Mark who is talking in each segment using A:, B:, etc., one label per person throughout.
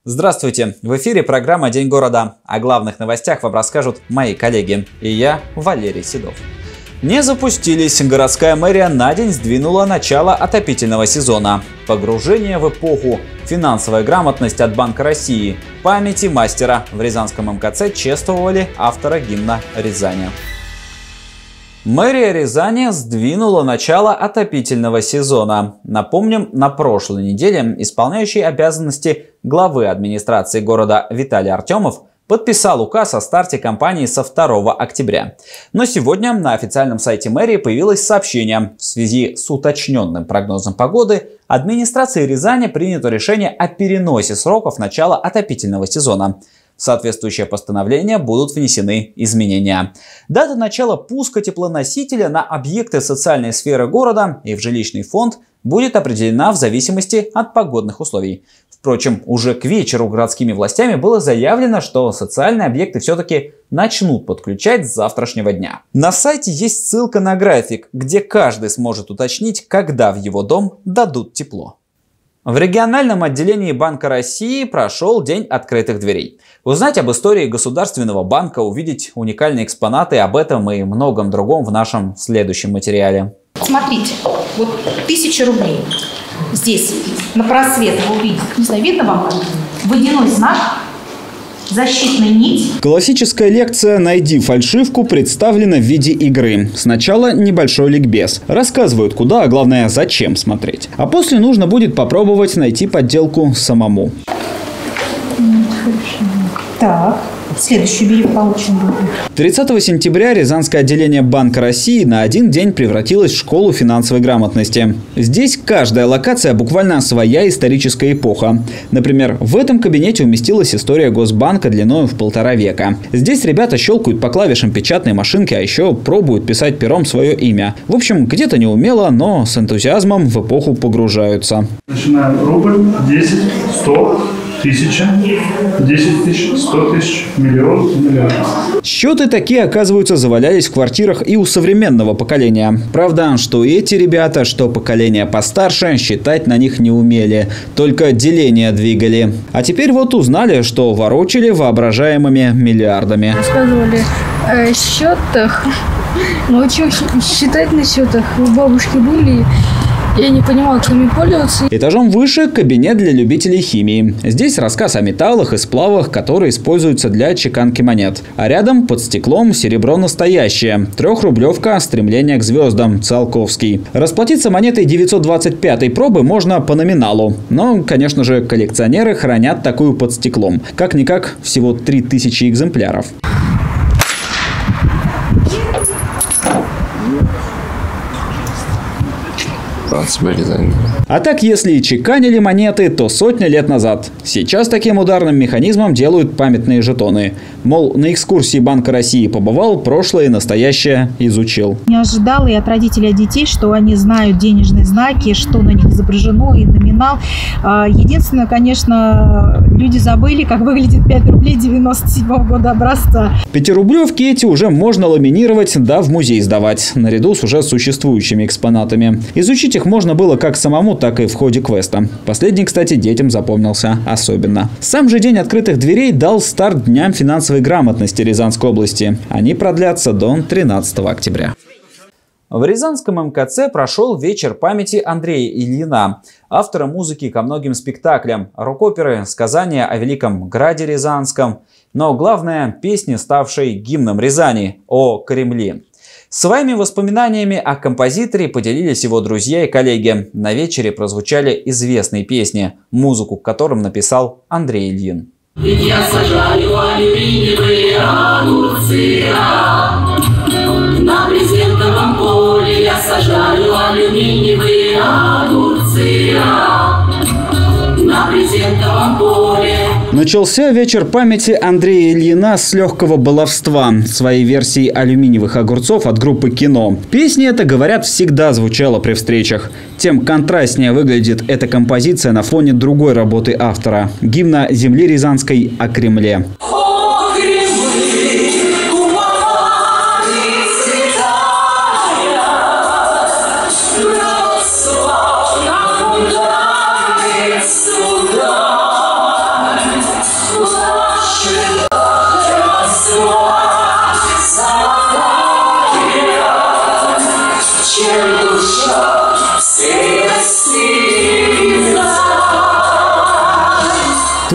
A: Здравствуйте! В эфире программа «День города». О главных новостях вам расскажут мои коллеги. И я, Валерий Седов. Не запустились. Городская мэрия на день сдвинула начало отопительного сезона. Погружение в эпоху. Финансовая грамотность от Банка России. Памяти мастера. В Рязанском МКЦ чествовали автора гимна Рязани. Мэрия Рязани сдвинула начало отопительного сезона. Напомним, на прошлой неделе исполняющий обязанности главы администрации города Виталий Артемов подписал указ о старте кампании со 2 октября. Но сегодня на официальном сайте мэрии появилось сообщение. В связи с уточненным прогнозом погоды администрацией Рязани принято решение о переносе сроков начала отопительного сезона. В соответствующее постановление будут внесены изменения. Дата начала пуска теплоносителя на объекты социальной сферы города и в жилищный фонд будет определена в зависимости от погодных условий. Впрочем, уже к вечеру городскими властями было заявлено, что социальные объекты все-таки начнут подключать с завтрашнего дня. На сайте есть ссылка на график, где каждый сможет уточнить, когда в его дом дадут тепло. В региональном отделении Банка России прошел День открытых дверей. Узнать об истории Государственного банка, увидеть уникальные экспонаты, об этом и многом другом в нашем следующем материале.
B: Смотрите, вот 1000 рублей. Здесь на просвет вы увидите, не знаю, видно вам, водяной знак, защитная нить.
A: Классическая лекция «Найди фальшивку» представлена в виде игры. Сначала небольшой ликбез. Рассказывают, куда, а главное, зачем смотреть. А после нужно будет попробовать найти подделку самому.
B: Так. Следующий билет получен будет.
A: 30 сентября Рязанское отделение Банка России на один день превратилось в школу финансовой грамотности. Здесь каждая локация буквально своя историческая эпоха. Например, в этом кабинете уместилась история Госбанка длиной в 1,5 века. Здесь ребята щелкают по клавишам печатной машинки, а еще пробуют писать пером свое имя. В общем, где-то неумело, но с энтузиазмом в эпоху погружаются.
C: Начинаем рубль, 10, 100, 1000, 10 тысяч, 100 тысяч, миллион, миллиард.
A: Счеты такие, оказывается, завалялись в квартирах и у современного поколения. Правда, что эти ребята, что поколение постарше, считать на них не умели. Только деление двигали. А теперь вот узнали, что ворочали воображаемыми миллиардами.
D: Рассказывали о счетах. Мы учим считать на счетах. У бабушки были. Я не понимала, как ими пользоваться.
A: Этажом выше кабинет для любителей химии. Здесь рассказ о металлах и сплавах, которые используются для чеканки монет. А рядом под стеклом серебро настоящее. 3-рублевка «Стремление к звездам» Циолковский. Расплатиться монетой 925-й пробы можно по номиналу. Но, конечно же, коллекционеры хранят такую под стеклом. Как-никак всего 3000 экземпляров. А так, если и чеканили монеты, то сотни лет назад. Сейчас таким ударным механизмом делают памятные жетоны. Мол, на экскурсии Банка России побывал, прошлое и настоящее изучил.
B: Не ожидала и от родителей, от детей, что они знают денежные знаки, что на них изображено и номинал. Единственное, конечно, люди забыли, как выглядит 5 рублей 97-го года образца.
A: 5-рублевки эти уже можно ламинировать, да в музей сдавать, наряду с уже существующими экспонатами. Изучить их можно было как самому, так и в ходе квеста. Последний, кстати, детям запомнился особенно. Сам же День открытых дверей дал старт Дням финансовой грамотности Рязанской области. Они продлятся до 13 октября. В Рязанском МКЦ прошел вечер памяти Андрея Ильина, автора музыки ко многим спектаклям, рок-оперы, сказания о Великом Граде Рязанском, но главное – песни, ставшей гимном Рязани, о Кремле. Своими воспоминаниями о композиторе поделились его друзья и коллеги. На вечере прозвучали известные песни, музыку к которым написал Андрей Ильин.
E: Ведь я сажаю алюминиевые огурцы, на брезентовом поле я сажаю алюминиевые огурцы, на брезентовом поле.
A: Начался вечер памяти Андрея Ильина с легкого баловства, своей версии алюминиевых огурцов от группы «Кино». Песня эта, говорят, всегда звучала при встречах. Тем контрастнее выглядит эта композиция на фоне другой работы автора – гимна земли рязанской о Кремле.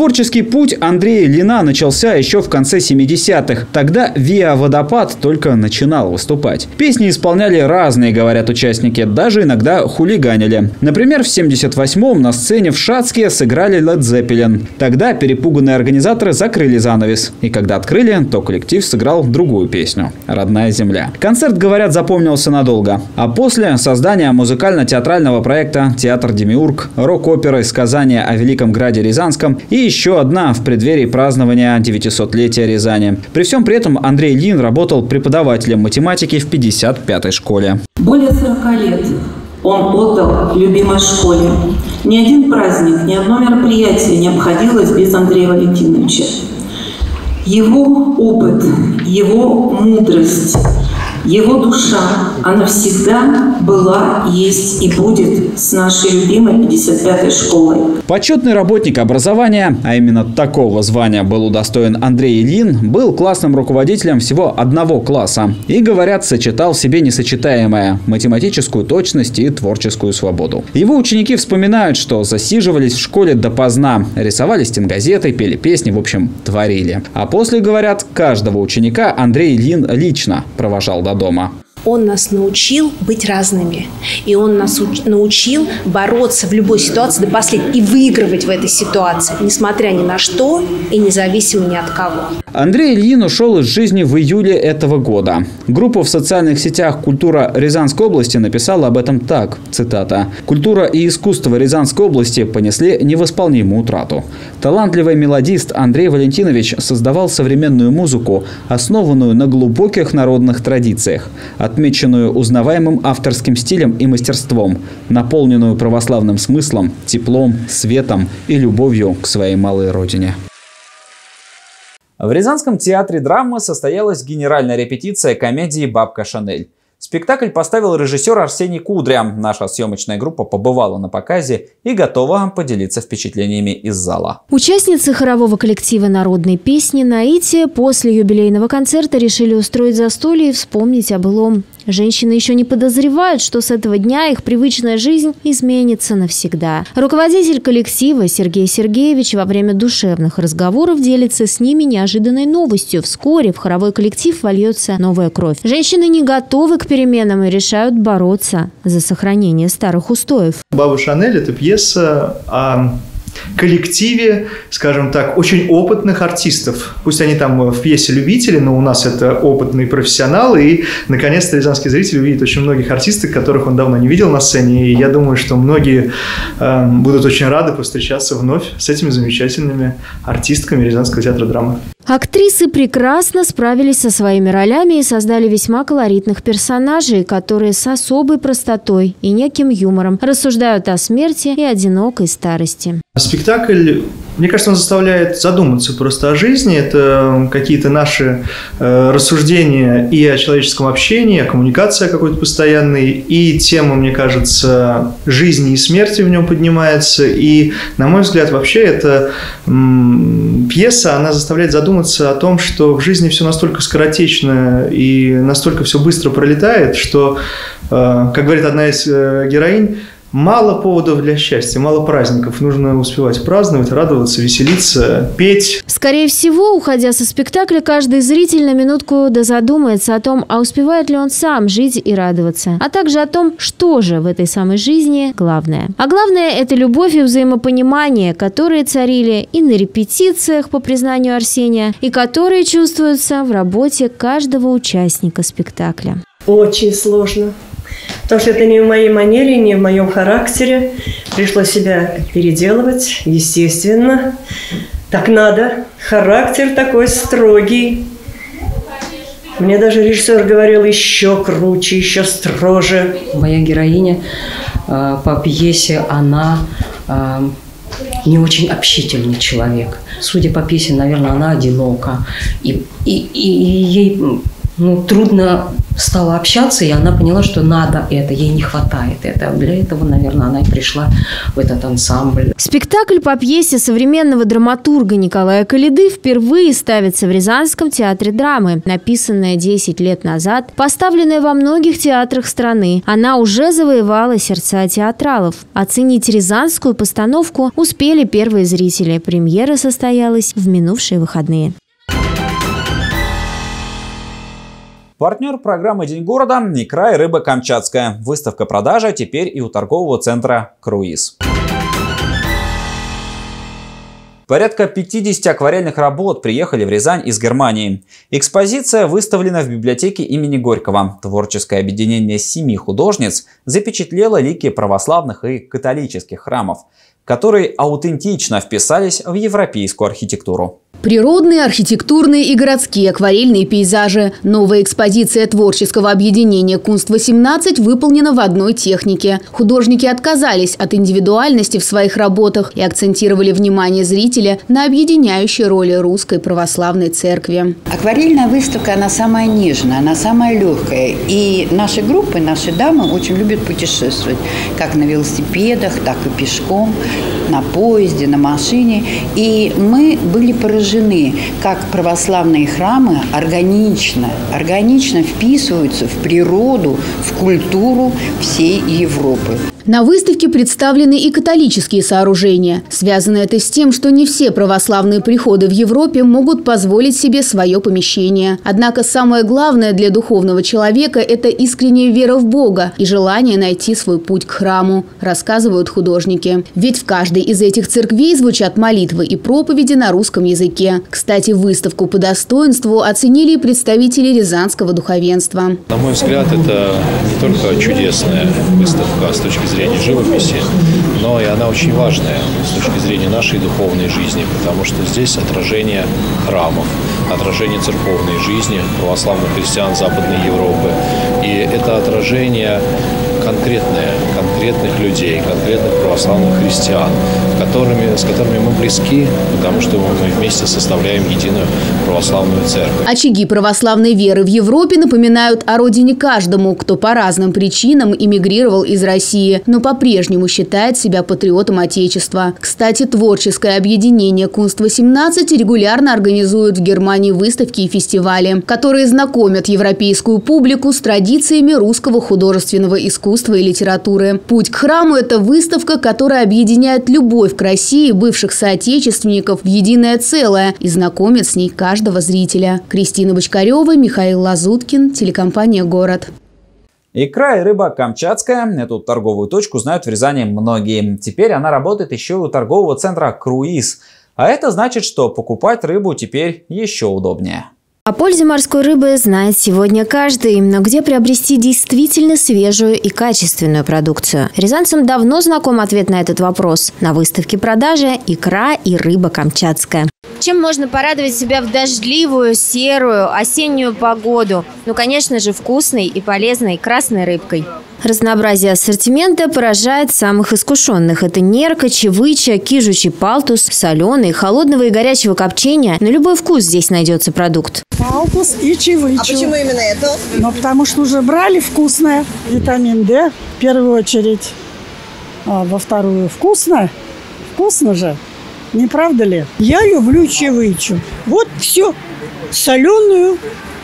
A: Творческий путь Андрея Ильина начался еще в конце 70-х. Тогда «Виа Водопад» только начинал выступать. Песни исполняли разные, говорят участники, даже иногда хулиганили. Например, в 78-м на сцене в Шацке сыграли Led Zeppelin. Тогда перепуганные организаторы закрыли занавес. И когда открыли, то коллектив сыграл другую песню «Родная земля». Концерт, говорят, запомнился надолго. А после создания музыкально-театрального проекта «Театр Демиург», рок-оперы «Сказания о Великом Граде Рязанском» и еще одна в преддверии празднования 900-летия Рязани. При всем при этом Андрей Ильин работал преподавателем математики в 55-й школе.
E: Более 40 лет он отдал любимой школе. Ни один праздник, ни одно мероприятие не обходилось без Андрея Валентиновича. Его опыт, его мудрость, его душа, она всегда была, есть и будет с нашей любимой 55-й школой.
A: Почетный работник образования, а именно такого звания был удостоен Андрей Ильин, был классным руководителем всего одного класса. И, говорят, сочетал в себе несочетаемое – математическую точность и творческую свободу. Его ученики вспоминают, что засиживались в школе допоздна, рисовали стенгазеты, пели песни, в общем, творили. А после, говорят, каждого ученика Андрей Ильин лично провожал до дома.
F: Он нас научил быть разными. И он нас научил бороться в любой ситуации до последнего и выигрывать в этой ситуации, несмотря ни на что и независимо ни от кого.
A: Андрей Ильин ушел из жизни в июле этого года. Группа в социальных сетях «Культура Рязанской области» написала об этом так, цитата: «Культура и искусство Рязанской области понесли невосполнимую утрату. Талантливый мелодист Андрей Валентинович создавал современную музыку, основанную на глубоких народных традициях, отмеченную узнаваемым авторским стилем и мастерством, наполненную православным смыслом, теплом, светом и любовью к своей малой родине». В Рязанском театре драмы состоялась генеральная репетиция комедии «Бабка Шанель». Спектакль поставил режиссер Арсений Кудря. Наша съемочная группа побывала на показе и готова поделиться впечатлениями из зала.
G: Участницы хорового коллектива народной песни «Наития» после юбилейного концерта решили устроить застолье и вспомнить о былом. Женщины еще не подозревают, что с этого дня их привычная жизнь изменится навсегда. Руководитель коллектива Сергей Сергеевич во время душевных разговоров делится с ними неожиданной новостью. Вскоре в хоровой коллектив вольется новая кровь. Женщины не готовы к переменам и решают бороться за сохранение старых устоев.
H: «Баба Шанель» – это пьеса о коллективе, скажем так, очень опытных артистов. Пусть они там в пьесе любители, но у нас это опытные профессионалы. И, наконец-то, рязанский зритель увидит очень многих артистов, которых он давно не видел на сцене. И я думаю, что многие будут очень рады повстречаться вновь с этими замечательными артистками Рязанского театра драмы.
G: Актрисы прекрасно справились со своими ролями и создали весьма колоритных персонажей, которые с особой простотой и неким юмором рассуждают о смерти и одинокой старости.
H: Спектакль, мне кажется, он заставляет задуматься просто о жизни. Это какие-то наши рассуждения и о человеческом общении, о коммуникации какой-то постоянной, и тема, мне кажется, жизни и смерти в нем поднимается. И, на мой взгляд, вообще эта пьеса, она заставляет задуматься о том, что в жизни все настолько скоротечно и настолько все быстро пролетает, что, как говорит одна из героинь, мало поводов для счастья, мало праздников. Нужно успевать праздновать, радоваться, веселиться, петь.
G: Скорее всего, уходя со спектакля, каждый зритель на минутку задумается о том, а успевает ли он сам жить и радоваться, а также о том, что же в этой самой жизни главное. А главное – это любовь и взаимопонимание, которые царили и на репетициях, по признанию Арсения, и которые чувствуются в работе каждого участника спектакля.
I: Очень сложно. Потому что это не в моей манере, не в моем характере. Пришлось себя переделывать, естественно. Так надо. Характер такой строгий. Мне даже режиссер говорил еще круче, еще строже.
J: Моя героиня по пьесе, она не очень общительный человек. Судя по пьесе, наверное, она одинока. И ей трудно стала общаться, и она поняла, что надо это, ей не хватает этого. Для этого, наверное, она и пришла в этот ансамбль.
G: Спектакль по пьесе современного драматурга Николая Калиды впервые ставится в Рязанском театре драмы. Написанная 10 лет назад, поставленная во многих театрах страны, она уже завоевала сердца театралов. Оценить рязанскую постановку успели первые зрители. Премьера состоялась в минувшие выходные.
A: Партнер программы «День города» – икра и рыба камчатская. Выставка-продажа теперь и у торгового центра «Круиз». Порядка 50 акварельных работ приехали в Рязань из Германии. Экспозиция выставлена в библиотеке имени Горького. Творческое объединение 7 художниц запечатлело лики православных и католических храмов, которые аутентично вписались в европейскую архитектуру.
K: Природные, архитектурные и городские акварельные пейзажи. Новая экспозиция творческого объединения «Кунст-18» выполнена в одной технике. Художники отказались от индивидуальности в своих работах и акцентировали внимание зрителя на объединяющей роли Русской Православной Церкви.
L: Акварельная выставка, она самая нежная, она самая легкая. И наши группы, наши дамы очень любят путешествовать. Как на велосипедах, так и пешком, на поезде, на машине. И мы были поражены, как православные храмы органично вписываются в природу, в культуру всей Европы.
K: На выставке представлены и католические сооружения. Связано это с тем, что не все православные приходы в Европе могут позволить себе свое помещение. Однако самое главное для духовного человека – это искренняя вера в Бога и желание найти свой путь к храму, рассказывают художники. Ведь в каждой из этих церквей звучат молитвы и проповеди на русском языке. Кстати, выставку по достоинству оценили и представители рязанского духовенства.
M: На мой взгляд, это не только чудесная выставка с точки зрения живописи, но и она очень важная с точки зрения нашей духовной жизни, потому что здесь отражение храмов, отражение церковной жизни православных христиан Западной Европы. И это отражение конкретных людей, конкретных православных христиан, с которыми мы близки, потому что мы вместе составляем единую православную церковь.
K: Очаги православной веры в Европе напоминают о родине каждому, кто по разным причинам эмигрировал из России, но по-прежнему считает себя патриотом Отечества. Кстати, творческое объединение «Кунст-18» регулярно организует в Германии выставки и фестивали, которые знакомят европейскую публику с традициями русского художественного искусства и литературы. «Путь к храму» – это выставка, которая объединяет любовь к России бывших соотечественников в единое целое и знакомит с ней каждого зрителя. Кристина Бочкарева, Михаил Лазуткин, телекомпания «Город».
A: Икра и рыба камчатская. Эту торговую точку знают в Рязани многие. Теперь она работает еще и у торгового центра «Круиз». А это значит, что покупать рыбу теперь еще удобнее.
G: О пользе морской рыбы знает сегодня каждый, но где приобрести действительно свежую и качественную продукцию? Рязанцам давно знаком ответ на этот вопрос. На выставке-продаже икра и рыба камчатская. Чем можно порадовать себя в дождливую, серую, осеннюю погоду? Ну, конечно же, вкусной и полезной красной рыбкой. Разнообразие ассортимента поражает самых искушенных. Это нерка, чевыча, кижучий палтус, соленый, холодного и горячего копчения. На любой вкус здесь найдется продукт.
N: Палтус и чевычу. А почему именно это? Ну, потому что уже брали вкусное. Витамин D в первую очередь. А во вторую вкусно. Вкусно же. Не правда ли? Я люблю чевычу. Вот все. Соленую,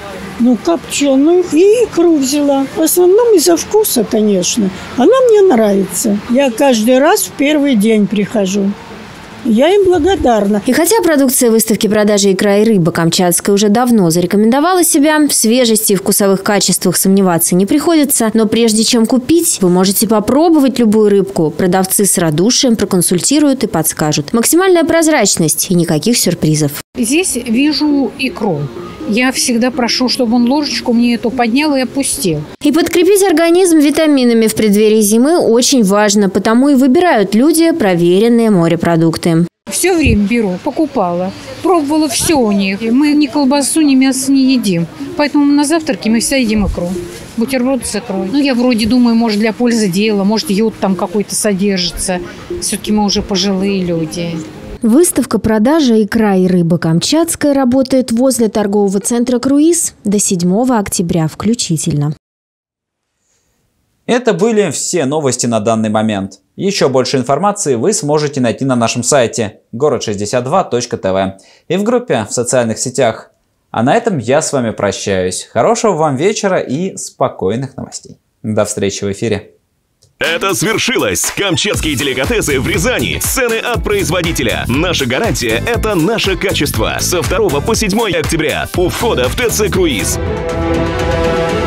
N: копченую и икру взяла. В основном из-за вкуса, конечно. Она мне нравится. Я каждый раз в первый день прихожу. Я им благодарна.
G: И хотя продукция выставки-продажи икра и рыба камчатская уже давно зарекомендовала себя, в свежести и вкусовых качествах сомневаться не приходится. Но прежде чем купить, вы можете попробовать любую рыбку. Продавцы с радушием проконсультируют и подскажут. Максимальная прозрачность и никаких сюрпризов.
O: Здесь вижу икру. Я всегда прошу, чтобы он ложечку мне эту поднял и опустил.
G: И подкрепить организм витаминами в преддверии зимы очень важно, потому и выбирают люди проверенные морепродукты.
O: Все время беру, покупала, пробовала все у них. Мы ни колбасу, ни мясо не едим, поэтому на завтраке мы всегда едим икру. Бутерброд с икрой. Я вроде думаю, может, для пользы дела, может, йод там какой-то содержится. Все-таки мы уже пожилые люди.
G: Выставка продажи икра и рыбы камчатская работает возле торгового центра «Круиз» до 7 октября включительно.
A: Это были все новости на данный момент. Еще больше информации вы сможете найти на нашем сайте город62.тв и в группе в социальных сетях. А на этом я с вами прощаюсь. Хорошего вам вечера и спокойных новостей. До встречи в эфире.
P: Это свершилось! Камчатские деликатесы в Рязани. Цены от производителя. Наша гарантия – это наше качество. Со 2 по 7 октября у входа в ТЦ «Круиз».